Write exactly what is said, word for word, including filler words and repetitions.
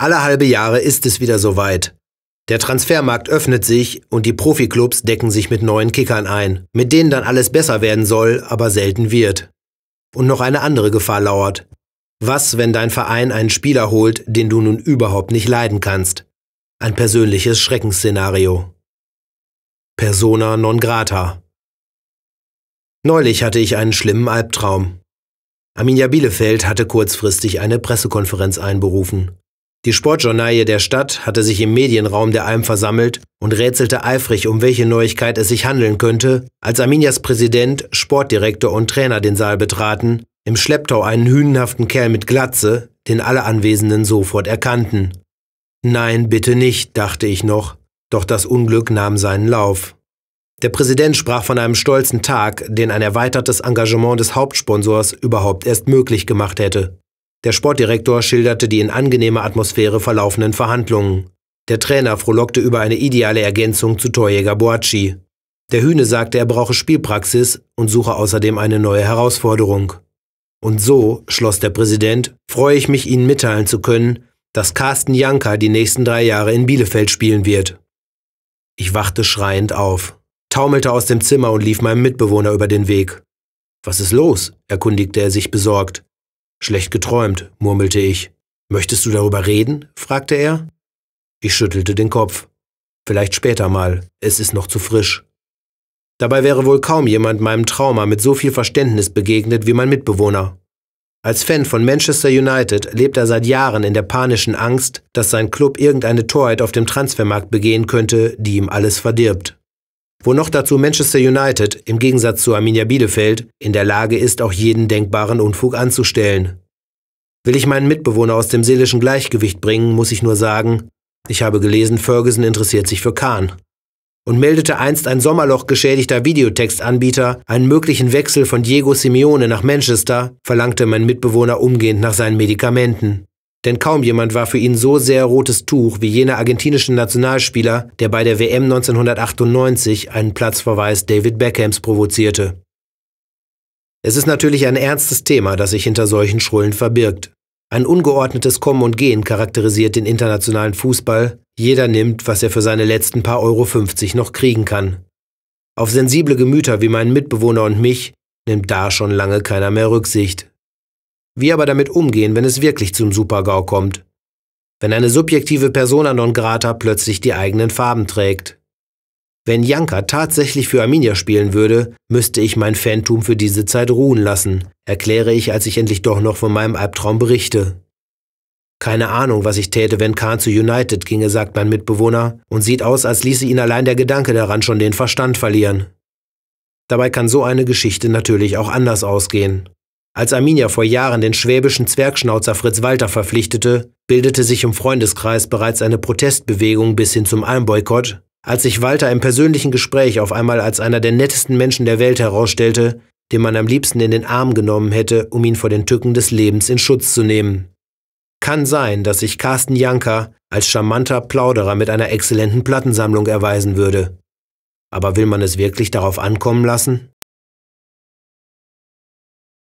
Alle halbe Jahre ist es wieder soweit. Der Transfermarkt öffnet sich und die Profiklubs decken sich mit neuen Kickern ein, mit denen dann alles besser werden soll, aber selten wird. Und noch eine andere Gefahr lauert. Was, wenn dein Verein einen Spieler holt, den du nun überhaupt nicht leiden kannst? Ein persönliches Schreckensszenario. Persona non grata. Neulich hatte ich einen schlimmen Albtraum. Arminia Bielefeld hatte kurzfristig eine Pressekonferenz einberufen. Die Sportjournalie der Stadt hatte sich im Medienraum der Alm versammelt und rätselte eifrig, um welche Neuigkeit es sich handeln könnte, als Arminias Präsident, Sportdirektor und Trainer den Saal betraten, im Schlepptau einen hünenhaften Kerl mit Glatze, den alle Anwesenden sofort erkannten. Nein, bitte nicht, dachte ich noch, doch das Unglück nahm seinen Lauf. Der Präsident sprach von einem stolzen Tag, den ein erweitertes Engagement des Hauptsponsors überhaupt erst möglich gemacht hätte. Der Sportdirektor schilderte die in angenehmer Atmosphäre verlaufenden Verhandlungen. Der Trainer frohlockte über eine ideale Ergänzung zu Torjäger Boacci. Der Hühne sagte, er brauche Spielpraxis und suche außerdem eine neue Herausforderung. Und so, schloss der Präsident, freue ich mich, Ihnen mitteilen zu können, dass Carsten Janka die nächsten drei Jahre in Bielefeld spielen wird. Ich wachte schreiend auf, taumelte aus dem Zimmer und lief meinem Mitbewohner über den Weg. »Was ist los?« erkundigte er sich besorgt. »Schlecht geträumt«, murmelte ich. »Möchtest du darüber reden?« fragte er. Ich schüttelte den Kopf. »Vielleicht später mal, es ist noch zu frisch.« Dabei wäre wohl kaum jemand meinem Trauma mit so viel Verständnis begegnet wie mein Mitbewohner. Als Fan von Manchester United lebt er seit Jahren in der panischen Angst, dass sein Club irgendeine Torheit auf dem Transfermarkt begehen könnte, die ihm alles verdirbt. Wo noch dazu Manchester United, im Gegensatz zu Arminia Bielefeld, in der Lage ist, auch jeden denkbaren Unfug anzustellen. Will ich meinen Mitbewohner aus dem seelischen Gleichgewicht bringen, muss ich nur sagen, ich habe gelesen, Ferguson interessiert sich für Kahn. Und meldete einst ein Sommerloch geschädigter Videotextanbieter einen möglichen Wechsel von Diego Simeone nach Manchester, verlangte mein Mitbewohner umgehend nach seinen Medikamenten. Denn kaum jemand war für ihn so sehr rotes Tuch wie jener argentinische Nationalspieler, der bei der W M neunzehnhundertachtundneunzig einen Platzverweis David Beckhams provozierte. Es ist natürlich ein ernstes Thema, das sich hinter solchen Schrullen verbirgt. Ein ungeordnetes Kommen und Gehen charakterisiert den internationalen Fußball. Jeder nimmt, was er für seine letzten paar Euro fünfzig noch kriegen kann. Auf sensible Gemüter wie meinen Mitbewohner und mich nimmt da schon lange keiner mehr Rücksicht. Wie aber damit umgehen, wenn es wirklich zum Super-GAU kommt? Wenn eine subjektive Persona non grata plötzlich die eigenen Farben trägt? Wenn Janka tatsächlich für Arminia spielen würde, müsste ich mein Fantum für diese Zeit ruhen lassen, erkläre ich, als ich endlich doch noch von meinem Albtraum berichte. Keine Ahnung, was ich täte, wenn Kahn zu United ginge, sagt mein Mitbewohner, und sieht aus, als ließe ihn allein der Gedanke daran schon den Verstand verlieren. Dabei kann so eine Geschichte natürlich auch anders ausgehen. Als Arminia vor Jahren den schwäbischen Zwergschnauzer Fritz Walter verpflichtete, bildete sich im Freundeskreis bereits eine Protestbewegung bis hin zum Almboykott, als sich Walter im persönlichen Gespräch auf einmal als einer der nettesten Menschen der Welt herausstellte, den man am liebsten in den Arm genommen hätte, um ihn vor den Tücken des Lebens in Schutz zu nehmen. Kann sein, dass sich Carsten Janka als charmanter Plauderer mit einer exzellenten Plattensammlung erweisen würde. Aber will man es wirklich darauf ankommen lassen?